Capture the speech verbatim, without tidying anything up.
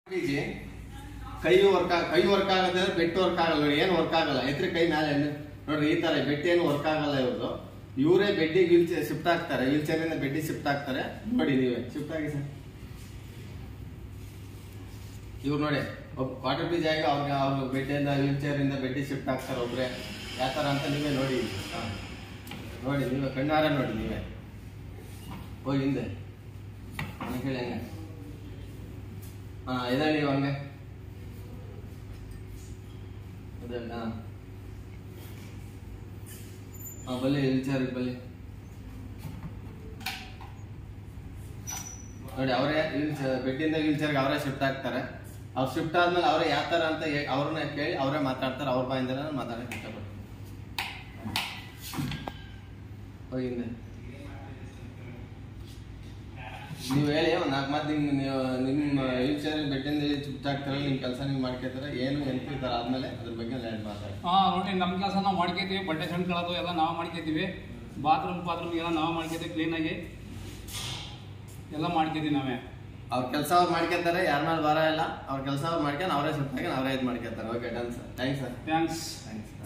ಕೈ ವರ್ಕ್ ಕೈ ವರ್ಕ್ ಆಗುತ್ತೆ ಅಂದ್ರೆ ಬೆಟ್ಟು ವರ್ಕ್ ಆಗಲ್ಲ ನೋಡಿ, ಏನು ವರ್ಕ್ ಆಗಲ್ಲ. ಎತ್ತರ ಕೈ ಮೇಲೆ ನೋಡ್ರಿ, ಈ ತರ ಬೆಟ್ಟು ಏನು ವರ್ಕ್ ಆಗಲ್ಲ. ಇವ್ರದ್ದು ಇವರೇ ಬೆಡ್ಡಿಗೆ ವೀಲ್ ಚೇರ್ ಶಿಫ್ಟ್ ಆಗ್ತಾರೆ, ವೀಲ್ ಚೇರ್ ಇಂದ ಬೆಡ್ಡಿಗೆ ಶಿಫ್ಟ್ ಆಗ್ತಾರೆ. ನೋಡಿ ನೀವೇ ಶಿಫ್ಟ್ ಆಗಿ ಸರ್. ಇವ್ರು ನೋಡಿ ಕ್ವಾರ್ಟರ್ ಬೀಜ್ ಆಗಿ ಅವ್ರಿಗೆ ಅವ್ರು ಬೆಡ್ಡಿಂದ ವೀಲ್ ಚೇರ್ ಇಂದ ಬೆಡ್ಡಿಗೆ ಶಿಫ್ಟ್ ಆಗ್ತಾರೆ ಒಬ್ರೆ. ಯಾವ ತರ ಅಂತ ನೀವೇ ನೋಡಿ, ನೋಡಿ ನೀವೇ ಕಣ್ಣಾರ ನೋಡಿ ನೀವೇ. ಹೋಗಿ ಹಿಂದೆ ಹೇಳಿ ಹಂಗೆ. ಹಾ ಇದ ನೀವು ಹಂಗೆ ಹಾ ಹಾ ಬಲ್ಲಿ ವೀಲ್ ಚೇರ್ ಬಲ್ಲಿ ನೋಡಿ. ಅವರೇ ವೀಲ್ ಬೆಡ್ಡಿಂದ ವೀಲ್ ಚೇರ್ಗೆ ಅವರೇ ಶಿಫ್ಟ್ ಆಗ್ತಾರೆ. ಅವ್ರು ಶಿಫ್ಟ್ ಆದ್ಮೇಲೆ ಅವರೇ ಯಾವ ತರ ಅಂತ ಅವ್ರನ್ನ ಕೇಳಿ ಅವರೇ ಮಾತಾಡ್ತಾರೆ. ಅವ್ರ ಬಾಯಿಂದ ಮಾತಾಡಕ್ಕೆ ಇಷ್ಟಪಡ್ತಾರೆ. ಹೋಗಿ ಹಿಂದೆ ನೀವು ಹೇಳಿ ಒಂದು ನಾಲ್ಕು ಮಾತು. ನಿಮ್ಗೆ ನೀವು ನಿಮ್ಮ ವೀಲ್ ಚೇರ್ ಬೆಡ್ಡಿಂದ ಶಿಫ್ಟ್ ಆಗ್ತಾರಲ್ಲ, ನಿಮ್ಮ ಕೆಲಸ ನೀವು ಮಾಡ್ಕೊತಾರೆ. ಏನು ಎಂತ ಇರ್ತಾರೆ ಆದ್ಮೇಲೆ ಅದ್ರ ಬಗ್ಗೆ ಲ್ಯಾಂಡ್ ಮಾತಾಡಿ. ಹಾಂ ನೋಡಿ, ನಮ್ಮ ಕೆಲಸ ನಾವು ಮಾಡ್ಕೊತೀವಿ. ಬಟ್ಟೆ ಸಣ್ಕೊಳ್ಳೋದು ಎಲ್ಲ ನಾವು ಮಾಡ್ಕೊತೀವಿ. ಬಾತ್ರೂಮ್ ಬಾತ್ರೂಮ್ ಎಲ್ಲ ನಾವು ಮಾಡ್ಕೊತೀವಿ. ಕ್ಲೀನಾಗಿ ಎಲ್ಲ ಮಾಡ್ಕೊತೀವಿ ನಾವೇ. ಅವ್ರ ಕೆಲಸ ಅವ್ರು ಮಾಡ್ಕೊತಾರೆ, ಯಾರ ಮೇಲೆ ಬರ ಇಲ್ಲ. ಅವ್ರ ಕೆಲಸ ಅವ್ರು ಮಾಡ್ಕೊಂಡು ಅವರೇ ಶಿಫ್ಟ್ ಆಗಿ ಅವರೇ ಇದು ಮಾಡ್ಕೊತಾರೆ. Okay done sir, thanks sir. Thanks thanks